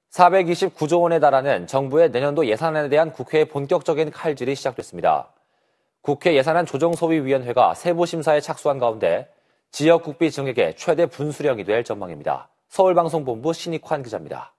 429조 원에 달하는 정부의 내년도 예산안에 대한 국회의 본격적인 칼질이 시작됐습니다. 국회 예산안 조정소위위원회가 세부 심사에 착수한 가운데 지역 국비 증액의 최대 분수령이 될 전망입니다. 서울방송본부 신익환 기자입니다.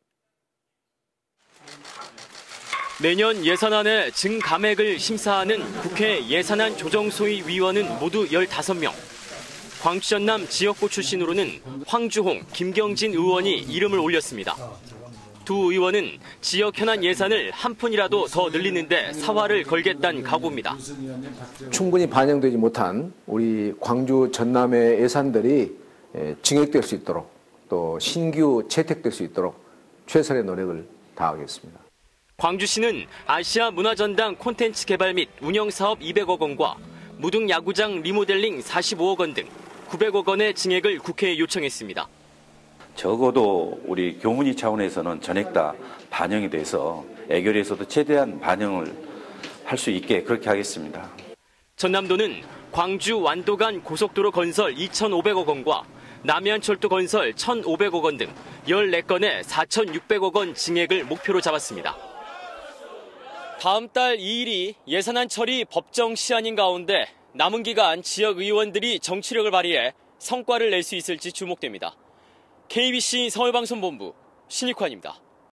내년 예산안의 증감액을 심사하는 국회 예산안 조정소위위원은 모두 15명. 광주 전남 지역구 출신으로는 황주홍, 김경진 의원이 이름을 올렸습니다. 두 의원은 지역 현안 예산을 한 푼이라도 더 늘리는 데 사활을 걸겠다는 각오입니다. 충분히 반영되지 못한 우리 광주 전남의 예산들이 증액될 수 있도록 또 신규 채택될 수 있도록 최선의 노력을 다하겠습니다. 광주시는 아시아 문화전당 콘텐츠 개발 및 운영 사업 200억 원과 무등 야구장 리모델링 45억 원 등 900억 원의 증액을 국회에 요청했습니다. 적어도 우리 교문위 차원에서는 전액 다 반영이 돼서 애결에서도 최대한 반영을 할 수 있게 그렇게 하겠습니다. 전남도는 광주 완도 간 고속도로 건설 2,500억 원과 남해안철도 건설 1,500억 원 등 14건의 4,600억 원 증액을 목표로 잡았습니다. 다음 달 2일이 예산안 처리 법정 시한인 가운데 남은 기간 지역 의원들이 정치력을 발휘해 성과를 낼 수 있을지 주목됩니다. KBC 서울방송본부 신익환입니다.